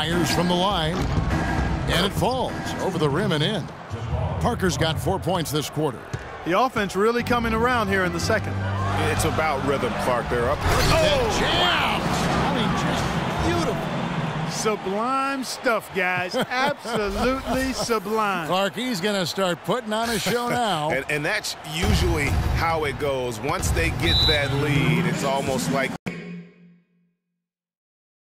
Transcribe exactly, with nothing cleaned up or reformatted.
Fires from the line. And it falls over the rim and in. Parker's got four points this quarter. The offense really coming around here in the second. It's about rhythm, Clark. They're up. Oh, wow. I mean, just beautiful. Sublime stuff, guys. Absolutely sublime. Clark, he's going to start putting on a show now. and, and that's usually how it goes. Once they get that lead, it's almost like